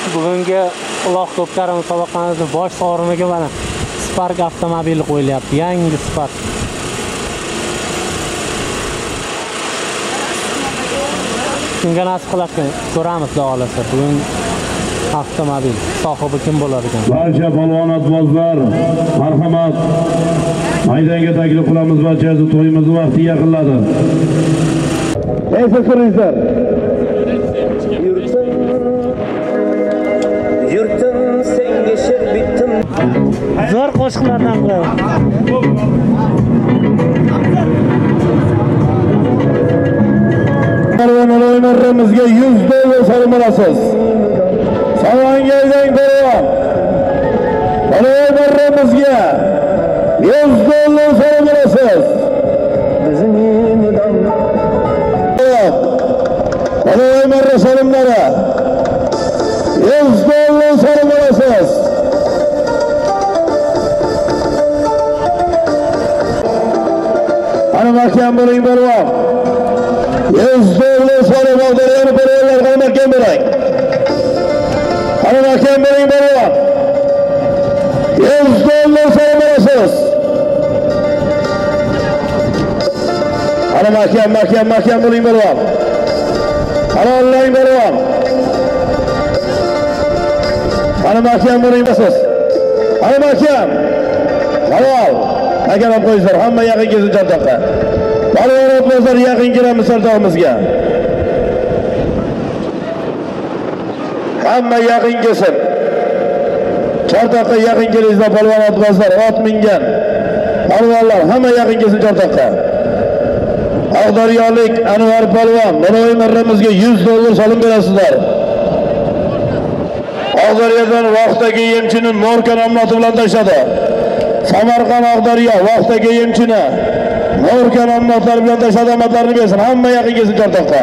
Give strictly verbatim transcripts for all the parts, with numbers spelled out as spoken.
Bugungi Uloq Ko'pkari musobaqamizning bosh sovriniga mana Spark avtomobili qo'yilyapti. Yangi Spark. Kimga nasib qiladi ko'ramiz, xudo xolasa. Bugun avtomobil sohibi kim bo'lar ekan? Barcha polvonotbozlar, marhamat. Maydonga taklif qilamiz, barchasi to'yimiz vaqti yaqinladi. Qaysi turingizlar? Yurtim senga shir bittim. Zo'r qo'shiqlardan qiladi. O'yinlarimizga yuz dollar salom olasiz. Savangaydan ko'rib. O'yinlarimizga yuz dollar salom olasiz. Bizning O'yinlar salomlari yuz dollar salom olasiz. Ana mahkam bo'ling bo'lib. yuz dollar salom oldirgan bo'laylar qolmagan bo'ling. Ana mahkam bo'ling bo'lib. yuz dollar salom olasiz. Ana mahkam mahkam mahkam bo'ling bo'lib. Ana Alloh bo'lib. Ana mahkam bo'ling siz. Ana mahkam. Halol. Agar olib qo'yinglar, hamma yaqin kelsin jo'ntoqqa. Polvonotbozlar yaqin kelamiz sardog'imizga. Hamma yaqin kelsin. Jo'ntoqqa yaqin kelingizlar polvonotbozlar, ot mingan. Polvonlar hamma yaqin kelsin jo'ntoqqa. Ag'daryolik Anvar polvon, Navoiy marramizga yuz dollar solim berasizlar. Ag'daryodan vaqtdagi yemchini Morkan omati bilan tashladi. Samarqand Ag'daryo vaqtdagi yemchini Morkan ommatlar bilan tashladi, omadlarini bersin. Hamma yaqin kelsin jo'ntoqqa.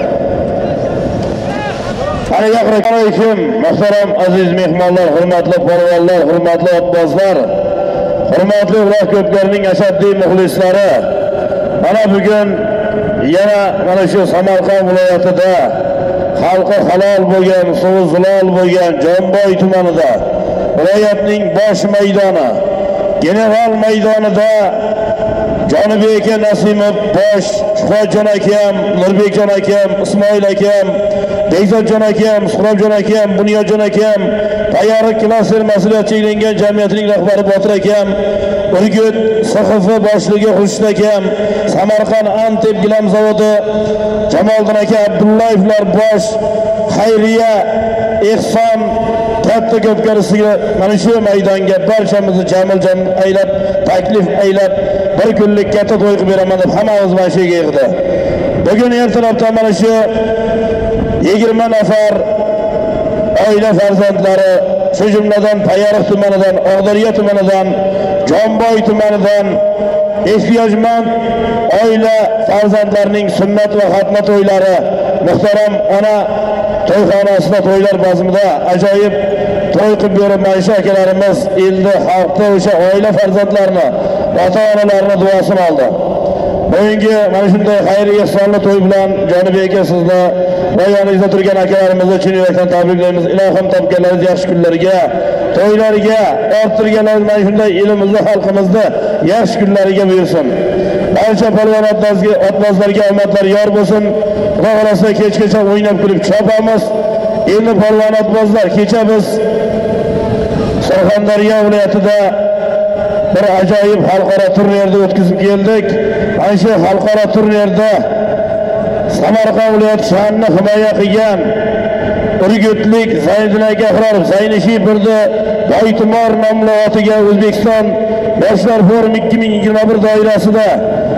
Assalomu alaykum, muhtaram aziz mehmonlar, hurmatli polvonlar, hurmatli otbozlar, hurmatli Uloq Ko'pkarining ashaddiy muxlislari. Mana bugun yana mana shu Samarqand viloyatida xalqi halol bo'lgan, suvi zilol bo'lgan Jomboy tumanida viloyatning bosh maydoni, general maydonida Jonibek aka Nasimov bosh, Shuhratjon akam, Nurbekjon akam, Ismoil akam, Bekzodjon akam, Suhrobjon akam, Bunyodjon akam, Tayyorlik klaster mas'uliyat cheklangan jamiyatining rahbari Botir akam, Urgut S X F boshlig'i Xurshid akam, Samarqand Antep gilam zavodi Jamoliddin aka Abdullayevlar bosh, Xayriya Ehson katta Ko'pkarisiga mana shu maydonga barchamizni jamil-jam aylab, taklif aylab bir kunlik katta to'y qilib beraman deb hammamiz mana shu yerga yig'di. Bugun ertalabdan mana shu yigirma nafar oila farzandlari, shu jumladan Payariq tumanidan, Ag'daryo tumanidan, Jomboy tumanidan ehtiyojmand oila farzandlarining sunnat va xatna to'ylari, muhtaram ona to'yxonasida to'ylar bazmida ajoyib to'y qilib berib, mana shu akalarimiz elda, xalqda o'sha oila farzandlarini, ota-onalarini duosini oldi. Bugungi mana shunday xayriy ehsonli to'y bilan Jonibek aka sizni va yoningizda turgan akalarimizni chin yurakdan tabriklaymiz. Ilohim topganlaringiz yaxshi kunlarga, to'ylariga, orttirganlaringiz mana shunday elimizni, xalqimizni yaxshi kunlariga buyursin. Barcha polvonotbozlarga, otbozlarga omadlar yor bo'lsin. Xudo xolasa kechgacha o'ynab kulib chopamiz. Endi polvonotbozlar, kecha biz Surxondaryo viloyatida bir ajoyib xalqaro turnirda o'tkazib keldik. Ana shu xalqaro turnirda Samarqand viloyati sha'nini himoya qilgan Urgutlik Zayniddin aka Ahrorov Zaynishipovni Boytumor nomli otiga O'zbekiston Yoshlar forumi ikki ming yigirma bir doirasida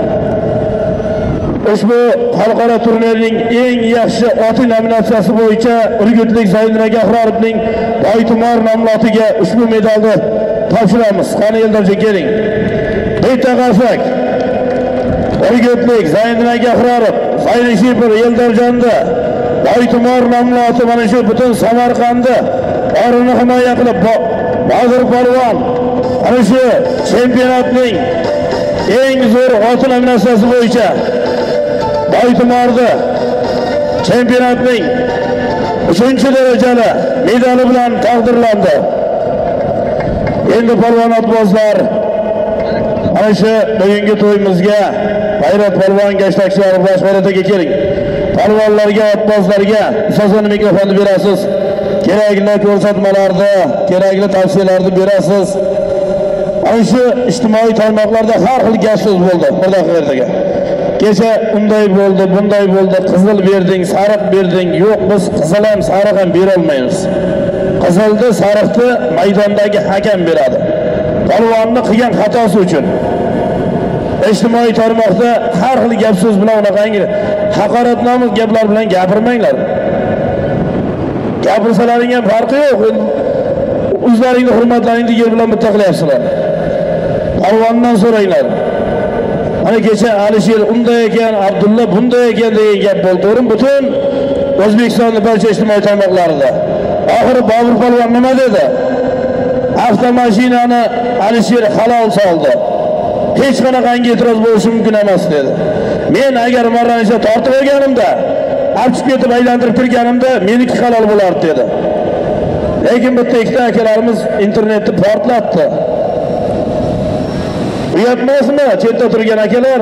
ushbu xalqaro turnirning eng yaxshi oti nominatsiyasi bo'yicha Urgutlik Zayniddin aka Ahrorovning Boytumor nomli otiga ushbu medalni topshiramiz. Qani Eldorjon keling. Bitta qarsak. Urgutlik Zayniddin aka Ahrorov, Zaynishipov Eldorjonni Boytumor nomli oti mana shu butun Samarqandni orini himoya qilib, Botir polvon ana shu chempionatning eng zo'r oti nominatsiyasi bo'yicha Boytumorda chempionatning uchinchi darajali medali bilan taqdirlandi. Endi polvon otbozlar ana shu bugungi to'yimizga G'ayrat polvon gashtakchilar boshqaradiga keling. Polvonlarga, otbozlarga asosini mikrofonni berasiz. Kerakli ko'rsatmalarni, kerakli tavsiyalarni berasiz. Ana shu ijtimoiy tarmoqlarda har xil gap so'z bo'ldi. Bir daqiqaga. Kecha unday bo'ldi, bunday bo'ldi, qizil berding, sariq berding. Yo'q, biz qizil ham, sariq ham bera olmaymiz. Qizilni, sariqni maydondagi hakam beradi. Polvonni qilgan xatosi uchun. Ijtimoiy tarmoqda har xil gap so'z bilan unaqangi haqoratnomuz gaplar bilan gapirmanglar. Gapirsalaring ham farqi yo'q. O'zlaringni hurmatlaringni yer bilan bitta qilyapsizlar. Polvondan so'ranglar. Mana kecha Alisher unday ekan, Abdulla bunday ekan degan gap bo'ldi. To'g'rimi? Butun O'zbekistonning barcha ijtimoiy tarmoqlarida. Oxiri Bobur polvon nima dedi? Avtomashinani Alisher halol soldi. Hech qanaqangi e'tiroz bo'lishi mumkin emas dedi. Men agar marranisha tortib olganimda, olib ketib aylantirib turganimda meniki halol bo'lardi dedi. Lekin bitta ikkita akalarimiz internetni portlatdi. Uyatmasmi? Chetda turgan akalar,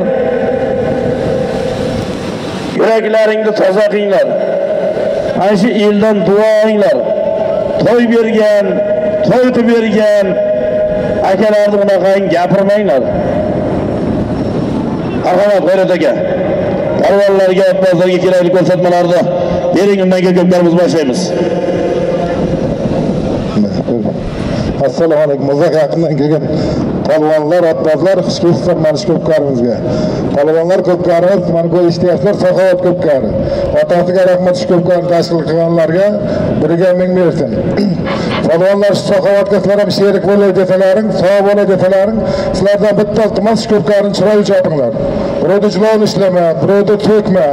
yuraklaringni toza qilinglar. Ana shu eldan duo olinglar. To'y bergan, to'y qilib bergan akalarni bunaqangi gapirmanglar. Marhamat G'ayrat aka. Polvonlarga, otbozlarga kerakli ko'rsatmalarni bering, undan keyin ko'plarimiz boshlaymiz. Assalomu alaykum. Uzoq yaqindan kelgan polvonlar, otbozlar, xush kelibsizlar mana shu ko'pkarimizga. Polvonlar ko'pkarimiz, mana bu ishtiyoqlar saxovat ko'pkari. Otasiga rahmat shu ko'pkarni tashkil qilganlarga biriga ming bersin. Polvonlar shu saxovatga sizlar ham sherik bo'lay desalaring, sog' bo'lay desalaring, sizlardan bitta iltimos shu ko'pkarni chiroyli chopinglar. Birovda jilovni ishlama, birovda to'kma.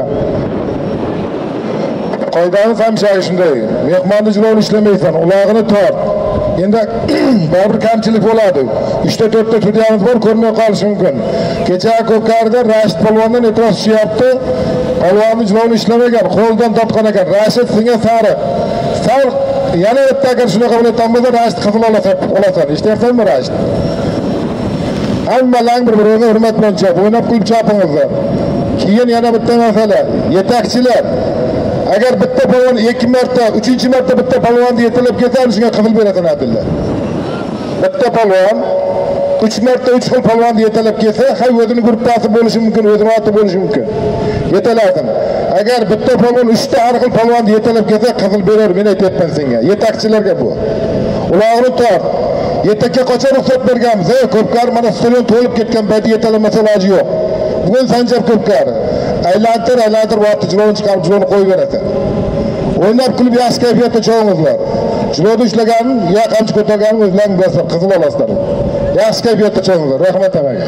Qoidamiz ham shunday. Mehmonni jilovni ishlamaysan, ulog'ini tort. Endi bir kamchilik bo'ladi. uchta to'rtta studiyamiz bor, ko'rmay qolishi mumkin. Kecha ko'pkarida Rashid polvondan e'tiroz tushyapti. Polvonni jilovni ishlamagan, qo'ldan topgan ekan. Rashid senga sariq. Sal yana bitta agar shunaqa bo'layotgan bo'lsa, Rashid qizil olasan, olasan. Eshityapsanmi Rashid? Hammalang bir-birini hurmat bilan chop, o'ynab kulib chopingizlar. Keyin yana bitta masala, yetakchilar. Agar bitta polvon ikki marta, uchinchi marta bitta polvonni yetilib ketsa, shunga qizil beradi Abdulla. Bitta polvon uch marta uch xil polvonni yetilib ketsa, hay o'zini gruppasi bo'lishi mumkin, o'zini oti bo'lishi mumkin. Yetaladi. Agar bitta polvon uchta har xil polvonni yetilib ketsa, qizil berar, men aytayapman senga. Yetakchilarga bu. Ularni tort. Yetakka qachon ruxsat berganmiz? Ko'pkar mana stadion to'lib ketgan paytda yetalamasa iloji yo'q. Bugun Sanjar ko'pkar aylantir, aylantir vaqtni jilovni chiqarib jilovni qo'yib beradi. O'ynab kulib yaxshi kayfiyatda cho'ng'izlar. Jilovni ishlaganim, yo qamchi ko'targanim o'zlaring bilasizlar, qizil olasizlar. Yaxshi kayfiyatda cho'ng'izlar. Rahmat amaga.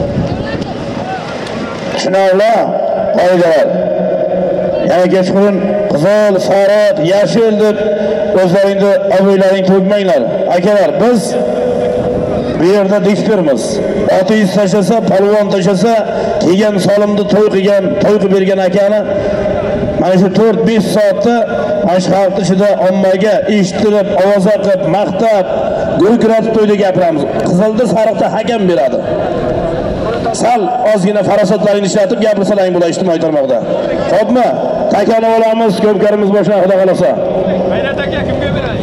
Tushunarli qoidalar. Yana kechqurun qizil, sariq, yashil deb o'zlaringni aviylaring to'kmanglar. Akalar, biz bu yerda diktirmiz. Otingiz tashlasa, polvon tashlasa, kelgan solimni to'y qilgan, to'y qilib bergan akani mana shu to'rt besh soatda mana shu xalq ichida ommaga eshittirib, ovoz qilib, maqtab, gurkiratib to'yda gapiramiz. Qizilni, sariqni hakam beradi. Sal ozgina farosatlaringni ishlatib gapirsalaring bo'lar ijtimoiy tarmoqda. Xo'pmi? Takani olamiz, ko'pkarimiz boshqa xudo xolasa. G'ayrat aka kimga beradi?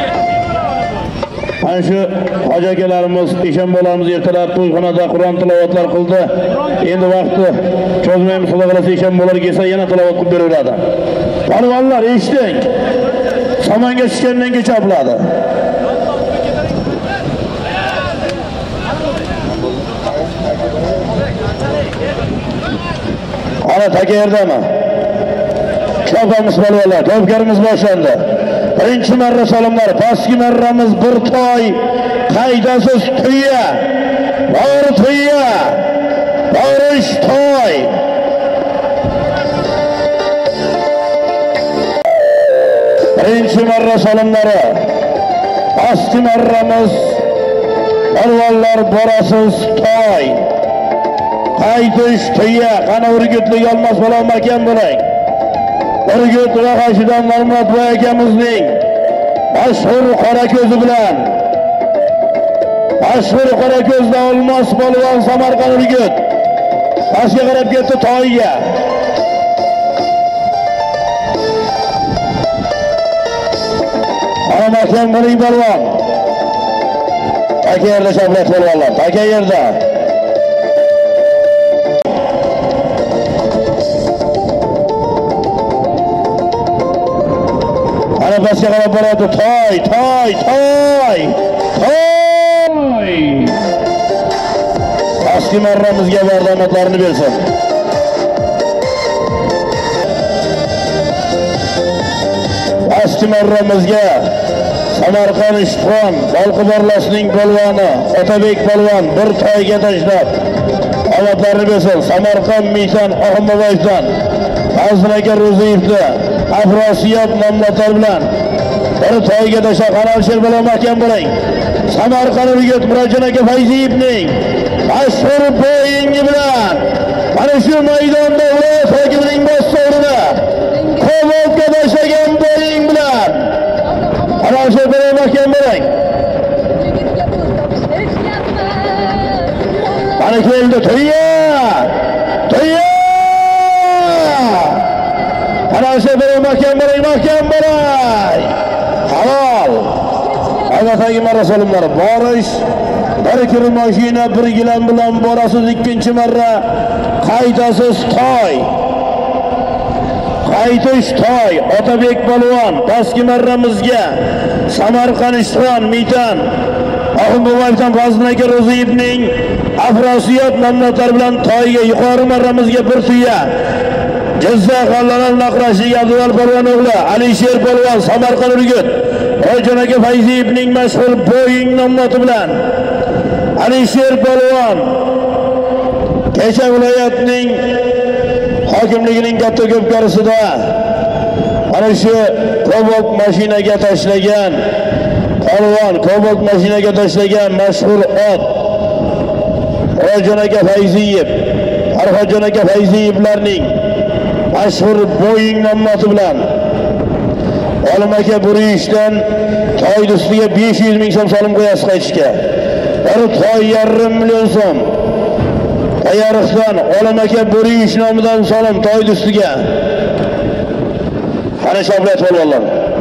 Ana shu hoji akalarimiz Eshanbolarimiz ertalab to'yxonada Qur'on tilovatlar qildi. Endi vaqti cho'zmaymiz, xudo xolasa Eshanbolar kelsa yana tilovat qilib beraveradi. Polvonlar eshiting. Samonga tushgandan kecha chopiladi. Ana taka yerdami? Chopamiz polvonlar, ko'pkarimiz boshlandi. Birinchi marra solimlar, pastki marramiz bir toy, qaydasiz tuya. Bor tuya. Borish toy. Birinchi marra solimlari. Pastki marramiz polvonlar borasiz toy. Qaydish tuya, qana urgutlik olmas bo'lolmagan bo'lang. Urgut va G'ashidan Normatboy akamizning mashhur qora ko'zi bilan mashhur qora ko'zda Olmos polvon Samarqand Urgut pastga qarab ketdi toyiga. Ana mahkam bo'ling polvon. Taka yerda shablat polvonlar, taka yerda. Ana pastga qarab boradi. Toy, toy, toy. Toy. Eski marramizga bardomatlarini bersin. Eski marramizga Samarqand Ishxon Balqiborlasning polvoni Otabek polvon bir toyga tashlab omadlarini bersin. Samarqand Mitan Ahmadboyevdan Azraka Ro'ziyevni Afrosiyot nomlatar bilan bir toyga tashlab Qaralshir bilan mahkam bo'ling. Samarqand Urgut Murodjon aka Fayziyevning mashhur bo'yingi bilan mana shu maydonda viloyat hokimining boshqaruvida Ko'lga tashlagan bo'ying bilan Qaralshir bilan mahkam bo'ling. Mana keldi to'ya. To'ya. Qaralshir bilan mahkam bo'ling, mahkam bo'ling. Halol. Agatagi marra solimlari borish, bir kir mashina bir gilam bilan borasiz, ikkinchi marra qaytasiz toy. Qaytish toy. Otabek polvon pastki marramizga Samarqand Ishxon Mitan Ahmadboyevdan Fazlaka Ro'ziyevning Afrosiyot nomlatar bilan toyga yuqori marramizga bir tuya. Jizzax G'allalar Naqrashi Abdulal polvon o'g'li Alisher polvon Samarqand Urgut Murodjon aka Fayziyevning mashhur bo'ying nomlati bilan Alisher polvon kecha viloyatning hokimligining katta ko'pkarisida ana shu Cobalt mashinaga tashlagan polvon Cobalt mashinaga tashlagan mashhur ot Murodjon aka Fayziyev Farhodjon aka Fayziyevlarning mashhur bo'ying nomlati bilan Olim aka Burishdan toy ustiga besh yuz ming so'm solim qo'yasiz qaytishga. Bir toy yarim million so'm. Tayyorixdan Olim aka Burish nomidan solim toy ustiga. Qani shablat polvonlar.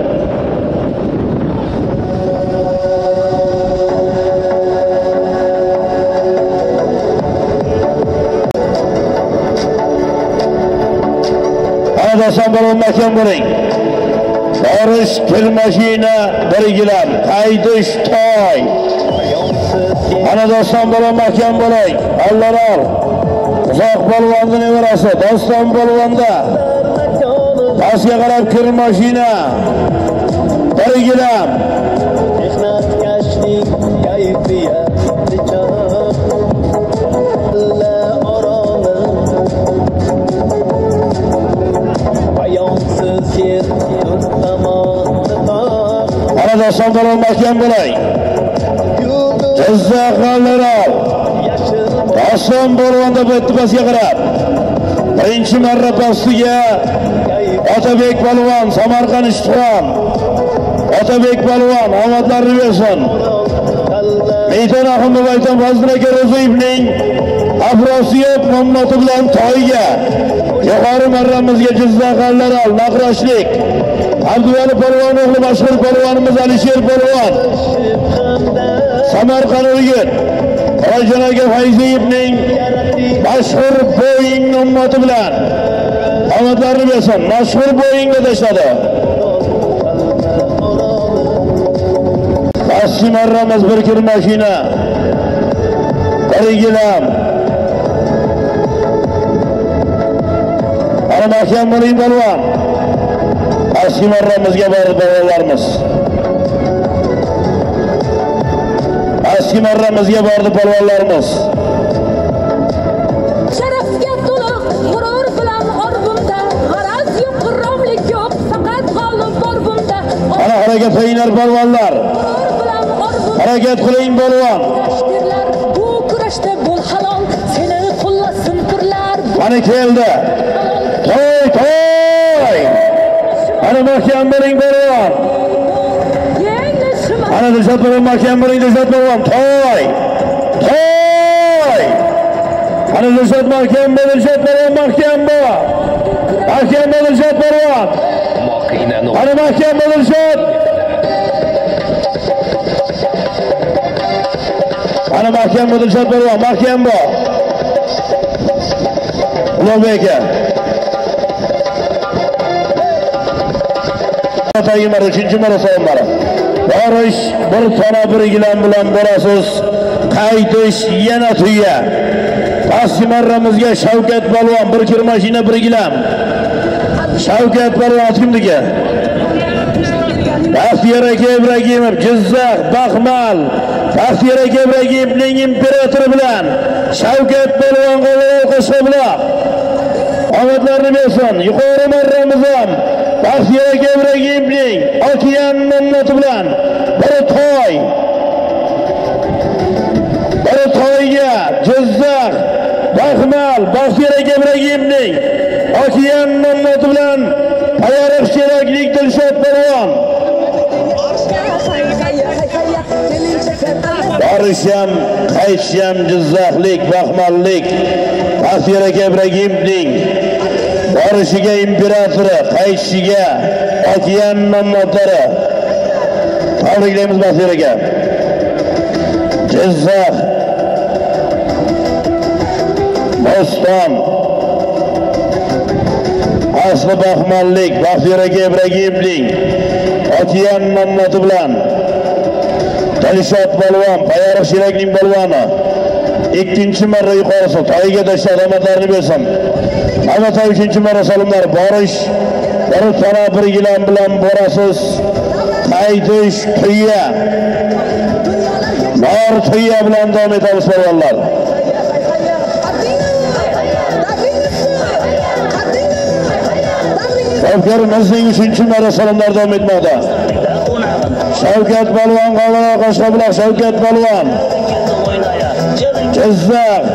Ana sambalon mahkam bo'ling. Borish kir mashina bir gilam, qaytish toy. Ana doston polvon mahkam bo'ling. Allarol. Uzoq polvonning nevarasi Doston polvonda. Pastga qarab kir mashina bir gilam. Mehnatkashlik kayfiyati chog' alla oroli bayonsiz yer to'xtamoqda tog'. Ana doston polvon mahkam bo'ling. Jizzax G'allalar Doston polvonda bitta pastga qarab birinchi marra pastiga Otabek polvon Samarqand Ishxon Otabek polvon omadlarini bersin. Mitan Ahmadboyevdan Fazlaka Ro'ziyevning Afrosiyot nomlati bilan toyga yuqori marramizga Jizzax G'allalar Naqrashlik Abduvali polvon o'g'li mashhur polvonimiz Alisher polvon Samarqand Urgut Murodjon aka Fayziyevning mashhur bo'ying nomlati bilan omadlarini bersin. Mashhur bo'yingga tashladi. Pastki marramiz bir kir mashina bir gilam. Ana mahkam bo'ling polvon. Pastki marramizga borib polvonlarimiz. Pastki marramizga bordi polvonlarimiz. Sharafga to'liq g'urur bilan orbunda, g'araz yo'q, g'irromlik yo'q, faqat g'olib bor bunda. Ana harakat qilinglar polvonlar. G'urur bilan orbunda. Harakat qiling polvon. Bu kurashda bo'l halol, seni qo'llasin turlar. Mana keldi. To'y, to'y. Ana mahkam bo'ling polvon. Ana Dilshod polvon mahkam bo'ling Dilshod polvon. Toy. Toy. Ana Dilshod mahkam bo'l Dilshod polvon mahkam bo'l. Mahkam bo'l Dilshod polvon. Ana mahkam bo'l Dilshod. Ana mahkam bo'l Dilshod polvon mahkam bo'l. Ulug'bek aka. Atayimlar uchinchi marosimlar. Borish bir tona bir gilam bilan borasiz. Qaytish yana tuya. Pastki marramizga Shavkat polvon bir kir mashina bir gilam. Shavkat polvon kimniki? Baxtiyor aka Ibragimov Jizzax Baxmal. Baxtiyor aka Ibragimovning imperatori bilan Shavkat polvon qo'lga qo'shiblar. Omadlarni bersin. Yuqori marramiz ham Baxtiyor aka Ibragimovning okean nomlati bilan bir toy. Bir toyga Jizzax Baxmal Baxtiyor aka Ibragimovning okean nomlati bilan tayyorlik keraklik Dilshod polvon. Barisham, qaytisham Jizzaxlik, Baxmallik Baxtiyor aka Ibragimovning borishiga imperatori, qaytishiga okean nomlari. Tabriklaymiz Baxtiyor aka. Jizzax Bo'ston asli Baxmallik Baxtiyor aka Ibragimovning okean nomlati bilan Dilshod polvon, Payariq Shirakning polvoni ikkinchi marra yuqorisi toyiga tashlab omadlarini bersin. Ana toy uchinchi marra solimlar borish bir tona bir gilam bilan borasiz. Qaytish tuya. Nor tuya bilan davom etamiz polvonlar. Tavkarimizning uchinchi marra solimlar davom etmoqda. Shavkat polvon qo'lga qo'shiblar Shavkat polvon. Jizzax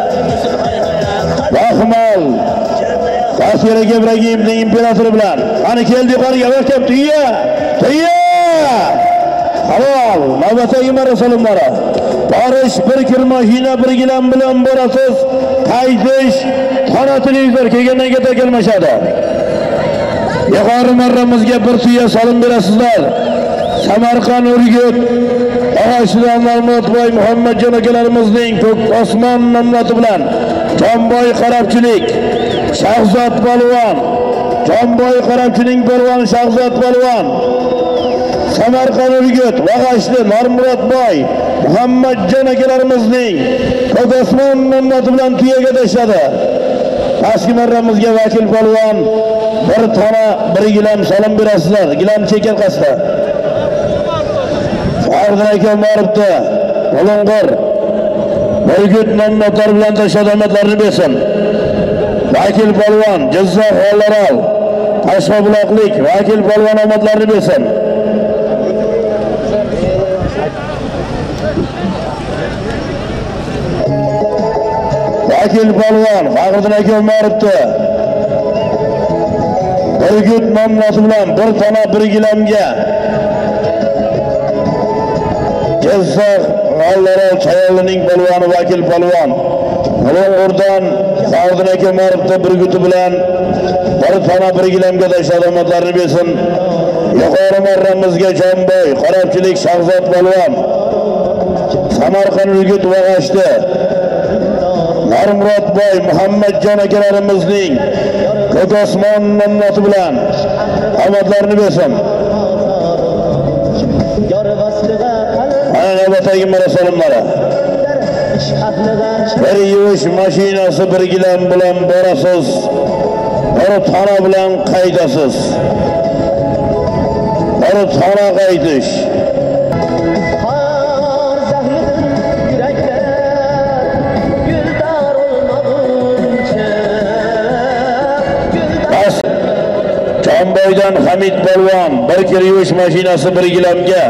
Baxmal Baxtiyor aka Ibragimovning imperatori bilan qani keldi yuqoriga mahkam tuya. Tuya. Halol, navbatdagi marra solimlari. Borish bir kir mashina bir gilam bilan borasiz. Qaytish qora televizor kelgandan keyin kelmashadi. Yuqori marramizga bir tuya solim berasizlar. Samarqand Urgut Og'ashdan Mahmudboy Muhammadjon akalarimizning ko'k osmon nomlati bilan Jonboy qarabchilik Shahzod polvon, Jonboy qarabchining polvoni Shahzod polvon, Samarqand Urgut Og'ashli Normurodboy Muhammadjon akalarimizning ko'k osmon nomlati bilan tuyaga tashladi. Pastki marramizga vakil polvon bir tona bir gilam salom berasizlar. Gilam chekar qasda. Ardın aka boribdi. Ulung'ur Urgut nomlari bilan tashadomatlarni bersin. Vakil polvon Jizzax G'ollaral Tashqobuloqlik vakil polvon omadlarini bersin. Vakil polvon Faxriddin aka boribdi. Urgut nomlari bilan bir tona bir gilamga Jizzax G'ollaral Chayolining polvoni vakil polvon Ulung'urdan Faxriddin aka boribdi. Burguti bilan bir tona bir gilamga tashadomatlarni bersin. Yuqori marramizga Jonboy qarabchilik Shahzod polvon Samarqand Urgut Og'ashdi Normurodboy Muhammadjon akalarimizning ko'k osmon nomlati bilan omadlarini bersin. Ana navbatdagi marosimlari. Bir yuvish mashinasi bir gilam bilan borasiz. Bir tona bilan qaydasiz. Bir tona qaytish. Jonboydan Hamid polvon bir kir yuvish mashinasi bir gilamga.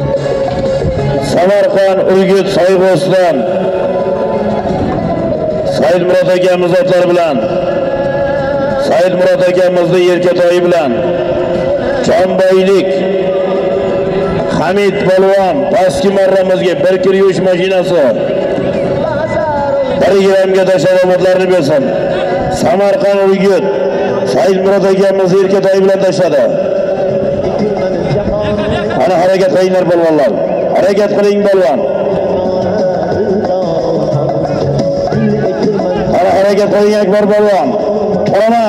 Samarqand Urgut Soyg'oston Said Murod akamiz otlar bilan, Said Murod akamizni Erkatoyi bilan, Jonboylik Hamid Polvon pastki marramizga bir kir yuvish mashinasi bir gramga tashlamoqlarni bersin. Samarqand Urgut Said Murod akamiz Erkatoyi bilan tashladi. Ana harakat qilinglar polvonlar. Harakat qiling polvon. Ana harakat qiling Akbar polvon. Ana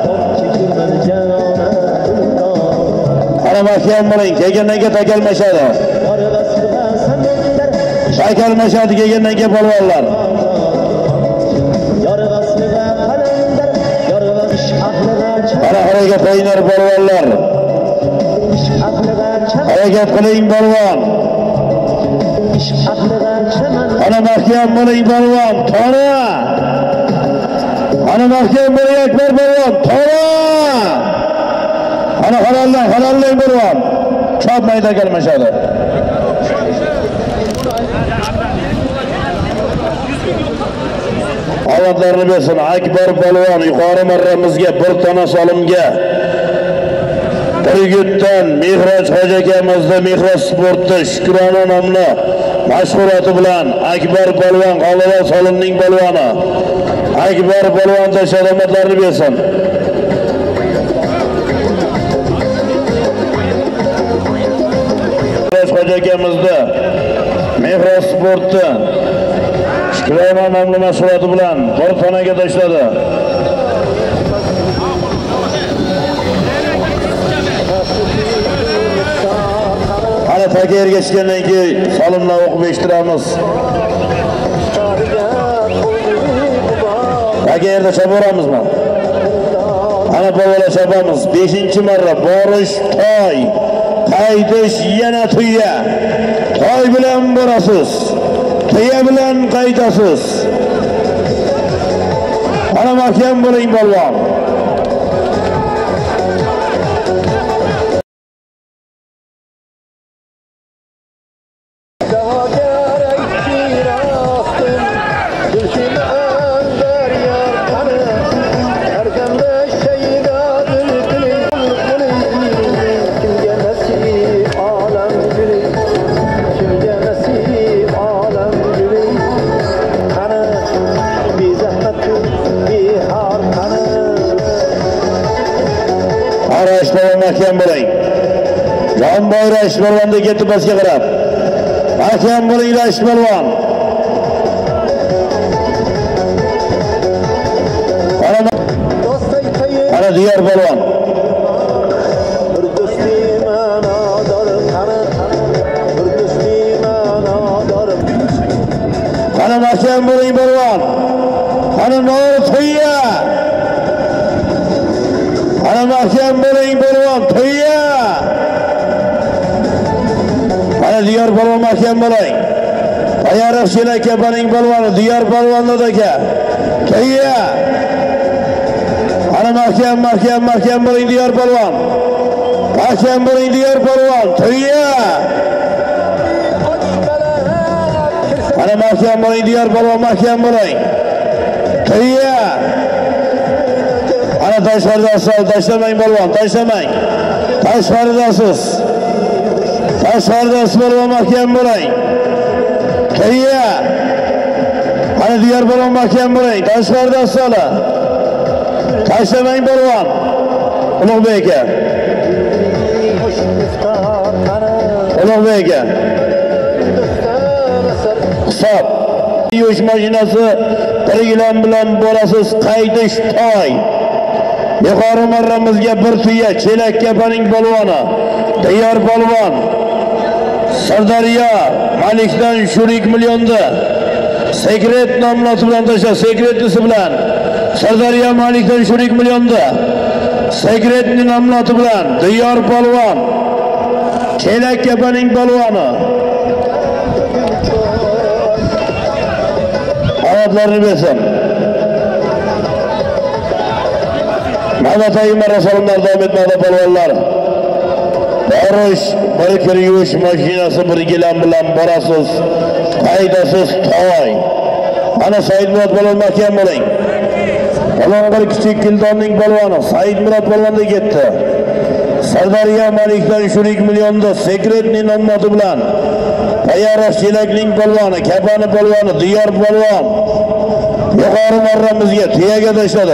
Ana mahkam bo'ling, kelgandan keyin takalmashadi. Takalmashadi kelgandan keyin polvonlar. Ana harakat qilinglar polvonlar. Harakat qiling polvon. Ana mahkam bo'ling polvon. Tora. Ana mahkam bo'ling Akbar polvon. Tora. Ana halollang, halollang polvon. Chopmaydi takalmashadi. Ovatlarni bersin. Akbar polvon yuqori marramizga bir tona solimga Urgutdan Mehroj hoji akamizni Mehroj sportda Shukrona nomli mashg'uloti bilan Akbar polvon G'olibov solimning polvoni Akbar polvon tasharomatlarni bersin. Mehroj hoji akamizni Mehroj sportda Shukrona nomli mashg'uloti bilan bir tonaga tashladi. Ana taka ergashgandan keyin solimlar o'qib eshittiramiz. Taka yerda chaboramizmi? Ana polvonlar chapamiz. beshinchi marra borish toy, qaytish yana tuya. Toy bilan borasiz, tuya bilan qaytasiz. Ana mahkam bo'ling polvon. Mahkam bo'ling. Jonboy Rash polvonda ketdi pastga qarab. Mahkam bo'ling Rash polvon. Ana diyor polvon. Ana mahkam bo'ling polvon. Ana nur tuya. Ana mahkam bo'ling polvon, tuya. Ana diyor polvon mahkam bo'ling. Ayariq shelak kapaning polvoni diyor polvonlar aka. Tuya. Ana mahkam mahkam mahkam bo'ling diyor polvon. Mahkam bo'ling diyor polvon, tuya. Ana mahkam bo'ling diyor polvon, mahkam bo'ling. Tuya. Ana tashqaridasiz, tashlamang polvon, tashlamang. Tashqaridasiz. Tashqaridasiz polvon mahkam bo'ling. Tuya. Ana diyor polvon mahkam bo'ling, tashqaridasiz ola. Tashlamang polvon. Ulug'bek aka. Ulug'bek aka. Hisob. Yuvish mashinasi bir gilam bilan borasiz, qaytish toy. Yuqori marramizga bir tuya chelak kapaning polvoni diyor polvon. Sirdaryo Malikdan Shurik millionda Sekret nomli bilan tasha, sekretisi bilan Sirdaryo Malikdan Shurik millionda Sekretning nomli bilan diyor polvon chelak kapaning polvoni. Ovatlarni bersin. Navbatdagi marafonlar davom etmoqda polvonlar. Borish bir kir yuvish mashinasi bir gilam bilan borasiz. Qaydasiz toy. Ana Said Murod polvon mahkam bo'ling. Balong'ir kichik Gildonning polvoni Said Murod polvonda ketdi. Sirdaryo Malikdan uch millionda sekretning nomoti bilan Tayyorroq Chelakning polvoni, Kapani polvoni, Diyor polvon yuqori marramizga tuyaga tashladi.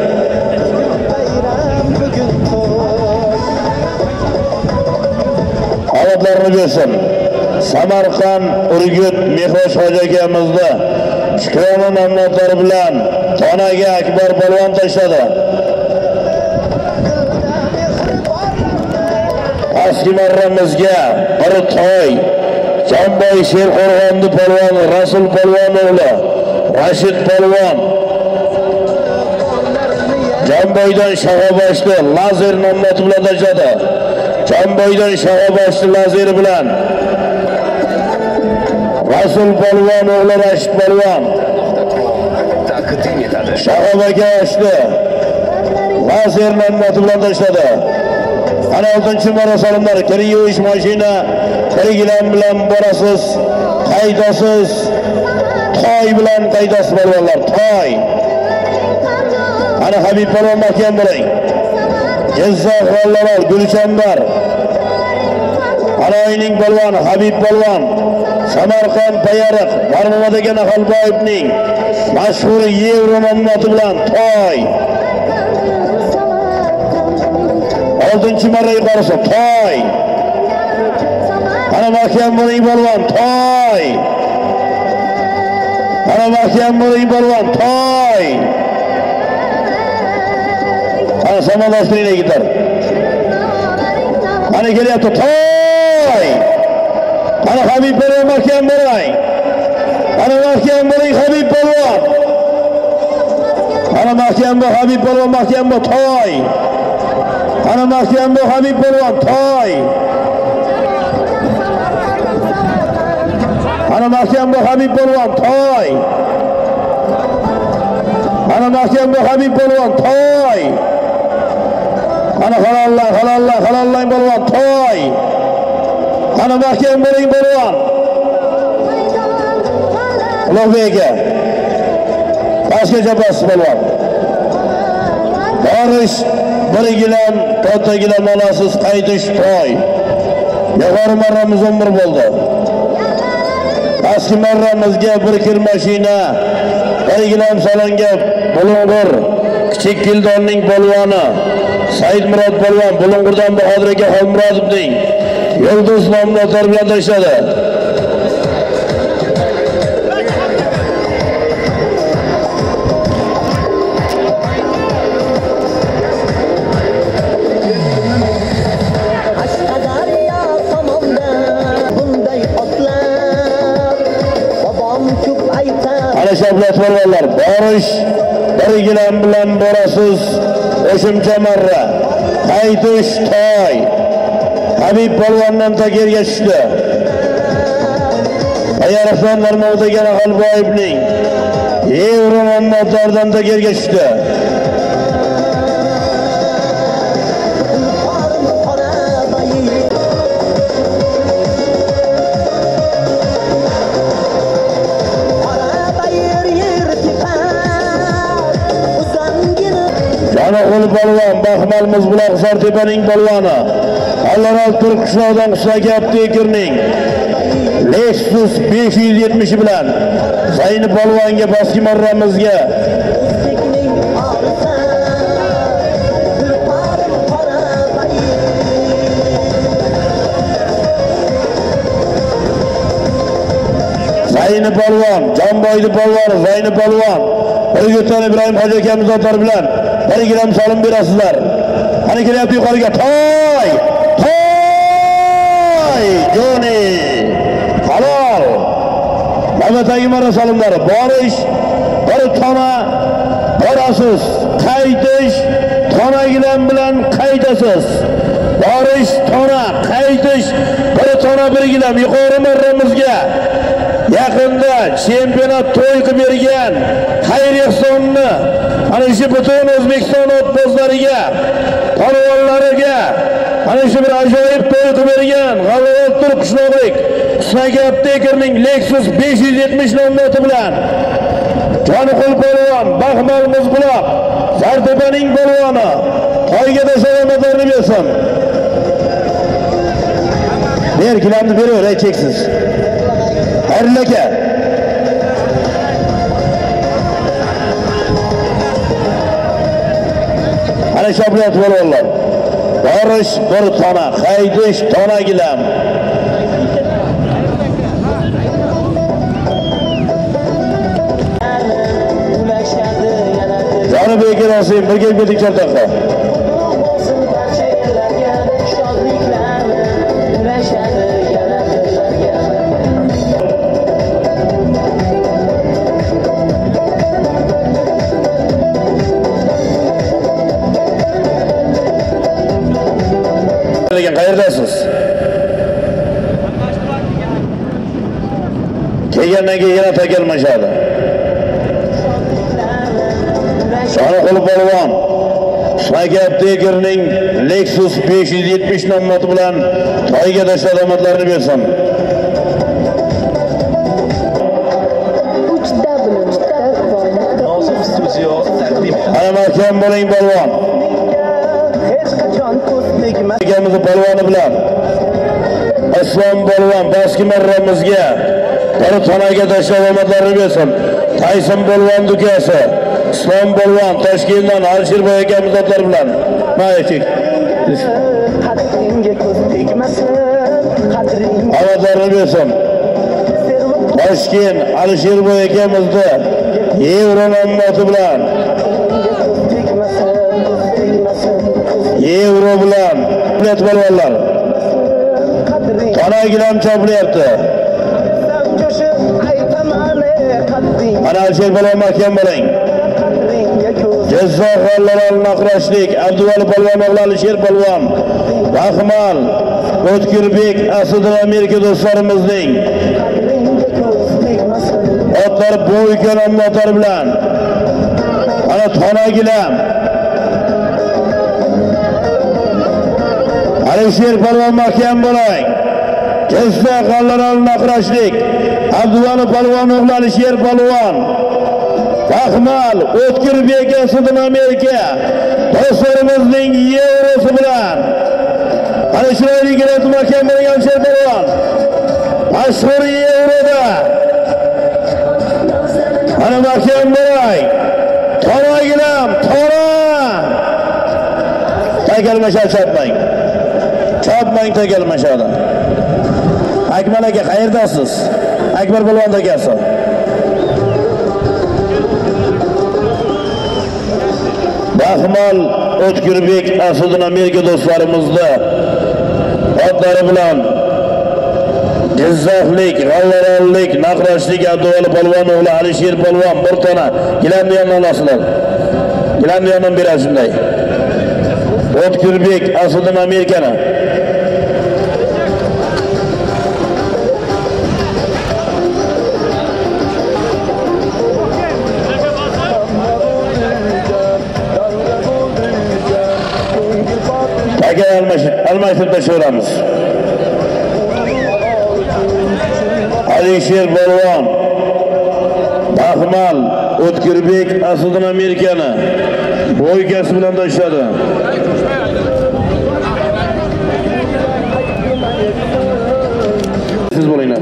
Omadlarini bersin. Samarqand Urgut Mehrosh hoji akamizni Shukrona nomlari bilan Tonaga Akbar polvon tashladi. Eski marramizga bir toy Jonboy Sherqo'rg'onni polvoni Rasul polvon o'g'li Rashid polvon Jonboydan Shag'oboshli lazer nomlari bilan tashladi. Jonboydan Shag'oboshli lazeri bilan Rasul polvon o'g'li Rashid polvon Shag'obaga oshdi lazer nomlari bilan tashladi. Ana oltinchi marra solimlar kir yuvish mashina kirigilan bilan borasiz, qaydasiz, toy bilan qaydasiz polvonlar, toy. Ana Habib polvon mahkam bo'ling. Jizzax G'ollalar Gulchambar. Aloyning polvoni Habib polvon. Samarqand Payariq Marmavadagi Naxalboyevning mashhur Yevro nomlari bilan toy. oltinchi marra yuqorisi toy. Ana mahkam bo'ling polvon, toy. Ana mahkam bo'ling polvon, toy. Ana samodoshlarga gitar. Ana kelyapti toy. Ana Habib polvon mahkam bo'ling. Ana mahkam bo'ling Habib polvon. Ana mahkam bo'l Habib polvon mahkam bo'l toy. Ana mahkam bo'l Habib polvon toy. Ana mahkam bo'l Habib polvon toy. Ana mahkam bo'l Habib polvon toy. Ana halollang, halollang, halollang polvon toy. Ana mahkam bo'ling polvon. Ulug'bek aka. Pastga chapasiz polvon. Borish bir gilam, to'rtta gilam olasiz, qaytish toy. Yuqori marramiz o'n bir bo'ldi. Pastki marramizga bir kir mashina, bir gilam salonga Bulung'ur kichik Gildonning polvoni Said Murod polvon Bulung'urdan Bahodir aka Xolmurodovning Yulduz nomlari bilan tashladi. Shablat polvonlar borish bir gilam bilan borasiz, qo'shimcha marra qaytish toy. Habib polvondan tagerga tushdi. Ayarxon Narmovdagi Naxalboyevning Yevro nomlaridan tagerga tushdi. Ana qo'l polvon Baxmal Muzbuloq Sartepaning polvoni Allaral Turk qishlog'idan Husaga Abdekirning Lexus besh yuz yetmish bilan Sayni polvonga pastki marramizga Sayni polvon, Jonboyni polvoni Sayni polvon Urgutdan Ibrohim hoji akamiz otar bilan bir gilam solim berasizlar. Qani kelyapti yuqoriga toy. Toy! Joni. Halol. Navbatdagi marra solimlari borish, bir tona borasiz, qaytish, tona gilam bilan qaytasiz. Borish, tona, qaytish, bir tona bir gilam yuqori marramizga yaqinda chempionat to'y qilib bergan xayr-ehsonni ana shu butun O'zbekiston o'tbozlariga, polvonlariga ana shu bir ajoyib to'y qilib bergan G'alavoy Turk qishlog'idagi Husaga Abdekirning Lexus besh yuz yetmish nomlari bilan Joniqul polvon, Baxmal Muzbuloq, Sartepaning polvoni toyga salomatlarni bersin. Berkilarni beraver, ay cheksiz. Xayrli aka. Ana shoplayat polvonlar. Borish bir tona, haydish tona gilam. Canı bekir asayım, bir gelip gedik çartakla. Hayırdasınız. Kelgandan keyin yana takelmashadi. Joniqul polvon Shagab Tegerning Lexus besh yuz yetmish nomati bilan toyga salomatlarni bersin. Ana mahkam bo'ling polvon. Akamizni polvoni bilan Islom polvon boshqa marramizga bir tonaga salomatlarni bersin. Tayson polvon dukasi Islom polvon Toshkentdan Alisherboy akamiz otlar bilan maychik. Qadringga ko'z tegmasin, qadring. Avazlarni bersin. Toshkent Alisherboy akamizni Yevro nomati bilan Yevro bilan bilet polvonlar. Tonagilam choplayapti. Ana Alisher polvon mahkam bo'ling. Jizzax g'allalal naqrashlik Abduvali polvon o'g'li Alisher polvon, Baxmal, O'tkirbek, Aslidan Amerika do'stlarimizning otlar bo'yga nomlari bilan ana tonagilam Alisher polvon mahkam bo'ling. Jizzax g'allalal naqrashlik Abduvali polvon o'g'li Alisher polvon, Baxmal, O'tkirbek, Aslidan Amerika do'stlarimizning yevrosi bilan ana shunday girat mahkam bo'lgan Alisher polvon mashhur yevroda ana mahkam bo'ling. Tonagilam, tona takelmasha chopmang. Chopmang takelmashadi. Akmal aka qayerdasiz? Akbar polvon akasi. Baxmal, O'tkirbek, Aslidan Amerika do'stlarimizni otlari bilan Jizzaxlik, G'allarollik, Naqrashlik Abduvali polvon o'g'li Alisher polvon bir tona gilamni yondan olasizlar. Gilamni yondan berasiz shunday. O'tkirbek, Aslidan Amerikani almashtirib tashaveramiz. Alisher polvon, Baxmal, O'tkirbek, Aslidan Amerikani bo'ygasi bilan tashladi. Siz bo'linglar.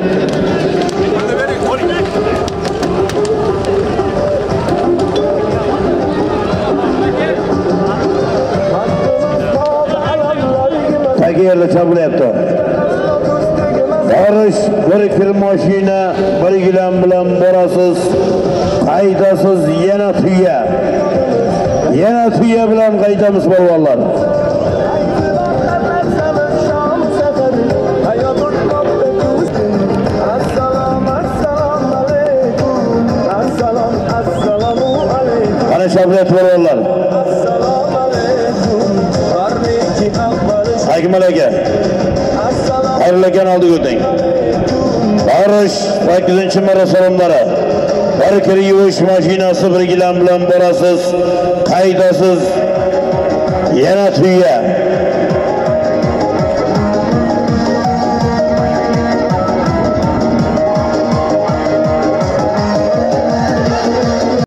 Yerda chabulayapti. Borish bir kir mashina, bir gilam bilan borasiz. Qaydasiz yana tuya. Yana tuya bilan qaydamiz polvonlar. Ana chabulayapti polvonlar. Akmal aka, xayrlagan oldiga o'ting. Borish sakkizinchi marra salomlari. Bir kir yuvish mashinasi bir gilam bilan borasiz. Qaydasiz yana tuya.